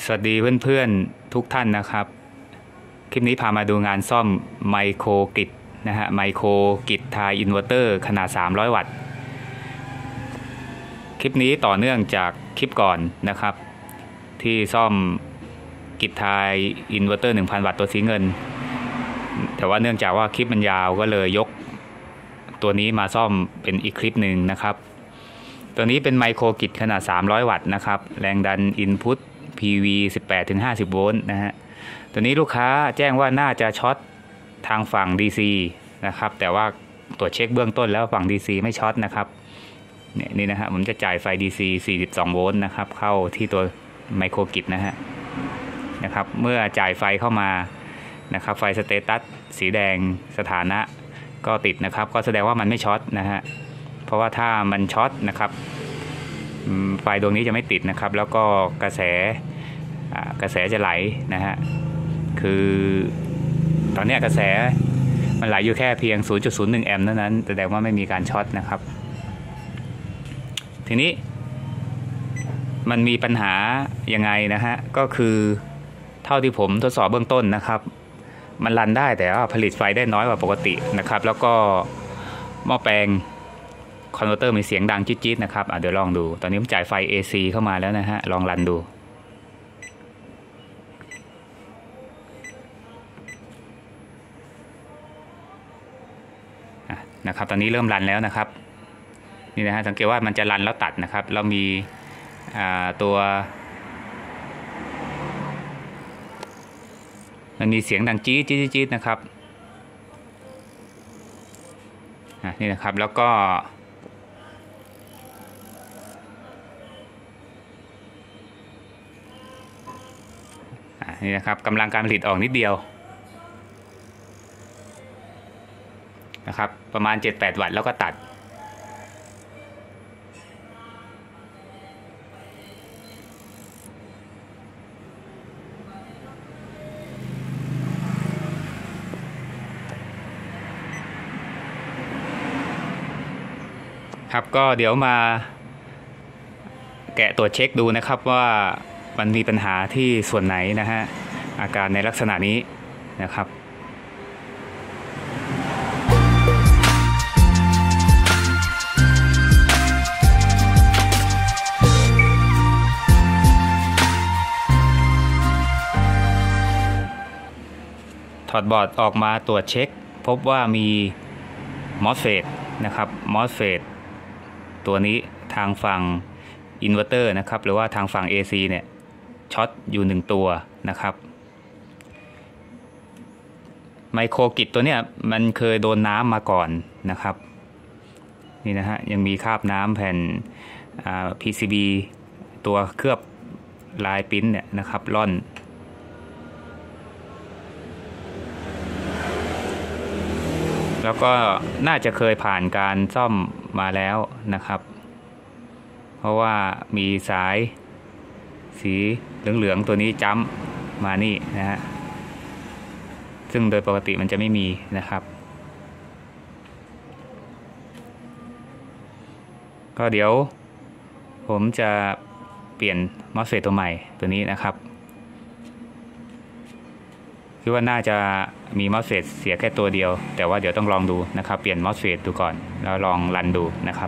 สวัสดีเพื่อนๆทุกท่านนะครับคลิปนี้พามาดูงานซ่อมไมโครกิจนะฮะไมโครกิจไทยอินเวอร์เตอร์ขนาด300วัตต์คลิปนี้ต่อเนื่องจากคลิปก่อนนะครับที่ซ่อมกิจไทยอินเวอร์เตอร์ 1,000 วัตต์ตัวสีเงินแต่ว่าเนื่องจากว่าคลิปมันยาวก็เลยยกตัวนี้มาซ่อมเป็นอีกคลิปหนึ่งนะครับตัวนี้เป็นไมโครกิจขนาด300วัตต์นะครับแรงดันอินพุตPV 18-50 โวลต์นะฮะตัวนี้ลูกค้าแจ้งว่าน่าจะช็อตทางฝั่ง DC นะครับแต่ว่าตรวจเช็คเบื้องต้นแล้วฝั่ง DC ไม่ช็อตนะครับนี่นะฮะผมจะจ่ายไฟ DC 42 โวลต์นะครับเข้าที่ตัวไมโครกิจนะครับเมื่อจ่ายไฟเข้ามานะครับไฟสเตตัสสีแดงสถานะก็ติดนะครับก็แสดงว่ามันไม่ช็อตนะฮะเพราะว่าถ้ามันช็อตนะครับไฟดวงนี้จะไม่ติดนะครับแล้วก็กระแสจะไหลนะฮะคือตอนนี้กระแสมันไหลอยู่แค่เพียง 0.01 แอมป์เท่านั้นแสดงว่าไม่มีการช็อตนะครับทีนี้มันมีปัญหายังไงนะฮะก็คือเท่าที่ผมทดสอบเบื้องต้นนะครับมันรันได้แต่ว่าผลิตไฟได้น้อยกว่าปกตินะครับแล้วก็หม้อแปลงคอนเวอร์เตอร์มีเสียงดังจี๊ดๆนะครับเดี๋ยวลองดูตอนนี้ผมจ่ายไฟ AC เข้ามาแล้วนะฮะลองรันดูนะครับตอนนี้เริ่มรันแล้วนะครับนี่นะฮะสังเกตว่ามันจะรันแล้วตัดนะครับเรามีตัวมันมีเสียงดังจี๊ดนะครับนี่นะครับแล้วก็นี่นะครับกำลังการผลิตออกนิดเดียวนะครับประมาณ 7-8 วัตต์แล้วก็ตัดครับก็เดี๋ยวมาแกะตัวเช็คดูนะครับว่ามันมีปัญหาที่ส่วนไหนนะฮะอาการในลักษณะนี้นะครับถอดบอร์ดออกมาตรวจเช็คพบว่ามี MOSFET นะครับ MOSFET ตัวนี้ทางฝั่งอินเวอร์เตอร์นะครับหรือว่าทางฝั่ง AC เนี่ยช็อตอยู่1ตัวนะครับไมโครกิจตัวเนี้ยมันเคยโดนน้ำมาก่อนนะครับนี่นะฮะยังมีคราบน้ำแผ่นPCB ตัวเคลือบลายปริ้นเนี่ยนะครับร่อนแล้วก็น่าจะเคยผ่านการซ่อมมาแล้วนะครับเพราะว่ามีสายสีเหลืองๆตัวนี้จ้ำมานี่นะฮะซึ่งโดยปกติมันจะไม่มีนะครับก็เดี๋ยวผมจะเปลี่ยน MOSFET ตัวใหม่ตัวนี้นะครับคิดว่าน่าจะมี MOSFET เสียแค่ตัวเดียวแต่ว่าเดี๋ยวต้องลองดูนะครับเปลี่ยน MOSFET ดูก่อนแล้วลองรันดูนะครับ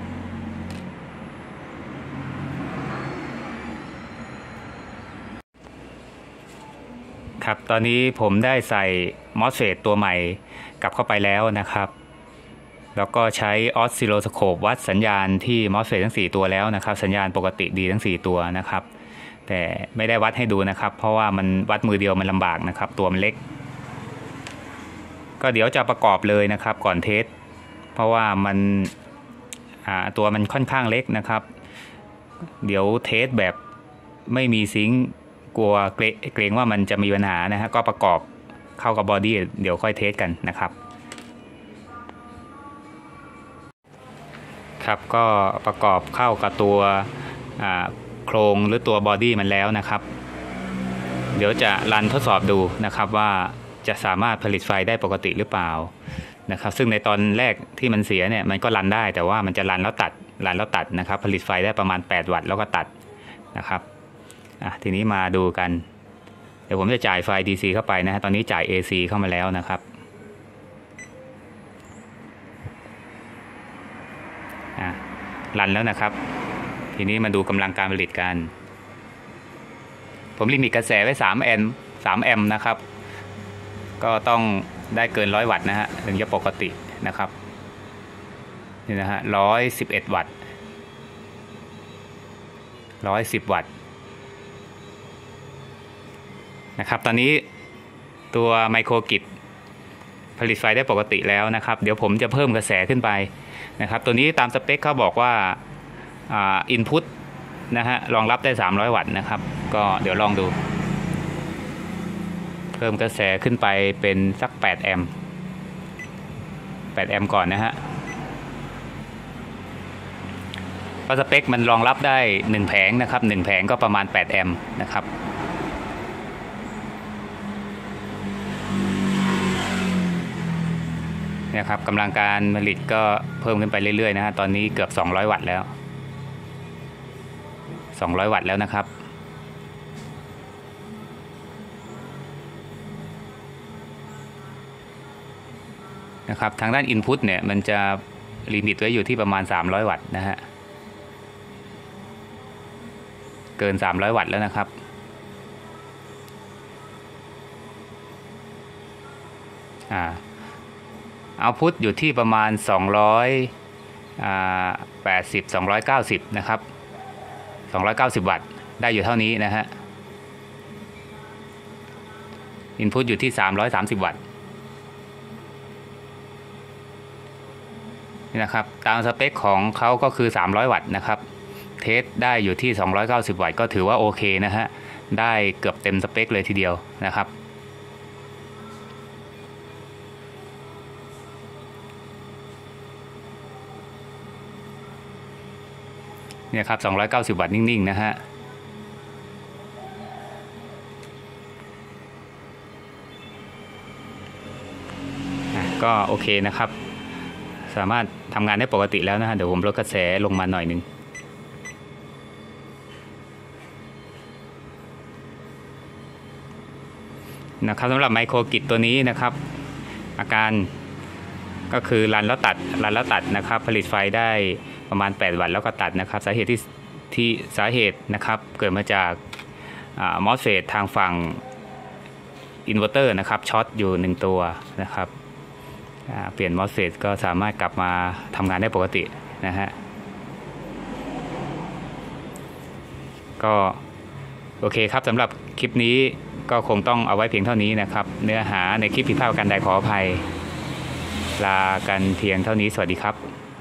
ครับตอนนี้ผมได้ใส่ MOSFET ตัวใหม่กลับเข้าไปแล้วนะครับแล้วก็ใช้ออสซิลโลสโคปวัดสัญญาณที่ MOSFET ทั้ง4ตัวแล้วนะครับสัญญาณปกติดีทั้ง4ตัวนะครับแต่ไม่ได้วัดให้ดูนะครับเพราะว่ามันวัดมือเดียวมันลำบากนะครับตัวมันเล็กก็เดี๋ยวจะประกอบเลยนะครับก่อนเทสเพราะว่ามันตัวมันค่อนข้างเล็กนะครับเดี๋ยวเทสแบบไม่มีซิงค์กลัวเกรงว่ามันจะมีปัญหานะฮะก็ประกอบเข้ากับบอดี้เดี๋ยวค่อยเทสกันนะครับครับก็ประกอบเข้ากับตัวโครงหรือตัวบอดี้มันแล้วนะครับเดี๋ยวจะรันทดสอบดูนะครับว่าจะสามารถผลิตไฟได้ปกติหรือเปล่านะครับซึ่งในตอนแรกที่มันเสียเนี่ยมันก็รันได้แต่ว่ามันจะรันแล้วตัดนะครับผลิตไฟได้ประมาณ8 วัตต์แล้วก็ตัดนะครับทีนี้มาดูกันเดี๋ยวผมจะจ่ายไฟ DC เข้าไปนะฮะตอนนี้จ่าย AC เข้ามาแล้วนะครับรันแล้วนะครับทีนี้มาดูกำลังการผลิตกันผมลิมิตกระแสไว้3 แอมป์นะครับก็ต้องได้เกิน100 วัตต์นะฮะถึงจะปกตินะครับนี่นะฮะ111 วัตต์110 วัตต์นะครับตอนนี้ตัวไมโครกิจผลิตไฟได้ปกติแล้วนะครับเดี๋ยวผมจะเพิ่มกระแสขึ้นไปนะครับตัวนี้ตามสเปคเขาบอกว่าอินพุตนะฮะรองรับได้300 วัตต์นะครับก็เดี๋ยวลองดูเพิ่มกระแสขึ้นไปเป็นสัก8 แอมป์ก่อนนะฮะเพราะสเปคมันรองรับได้1 แผงนะครับ1 แผงก็ประมาณ8 แอมป์นะครับเนี่ยครับกำลังการผลิตก็เพิ่มขึ้นไปเรื่อยๆนะฮะตอนนี้เกือบ200 วัตต์แล้ว200 วัตต์แล้วนะครับทางด้าน Input เนี่ยมันจะลิมิตไว้อยู่ที่ประมาณ300 วัตต์นะฮะเกิน300 วัตต์แล้วนะครับOutput อยู่ที่ประมาณ280 290นะครับ290 วัตต์ได้อยู่เท่านี้นะฮะ Input อยู่ที่330 วัตต์นี่นะครับตามสเปคของเขาก็คือ300 วัตต์นะครับเทสได้อยู่ที่290 วัตต์ก็ถือว่าโอเคนะฮะได้เกือบเต็มสเปคเลยทีเดียวนะครับเนี่ยครับ290 วัตต์นิ่งๆนะฮะก็โอเคนะครับสามารถทำงานได้ปกติแล้วนะฮะเดี๋ยวผมลดกระแสลงมาหน่อยนึงนะครับสำหรับไมโครกิจตัวนี้นะครับอาการก็คือรันแล้วตัดนะครับผลิตไฟได้ประมาณ8 วัตต์แล้วก็ตัดนะครับสาเหตุนะครับเกิดมาจากมอสเฟตทางฝั่งอินเวอร์เตอร์นะครับช็อตอยู่1 ตัวนะครับเปลี่ยนมอสเฟตก็สามารถกลับมาทำงานได้ปกตินะฮะก็โอเคครับสำหรับคลิปนี้ก็คงต้องเอาไว้เพียงเท่านี้นะครับเนื้อหาในคลิปผิดพลาดกันใดขออภัยลากันเพียงเท่านี้สวัสดีครับ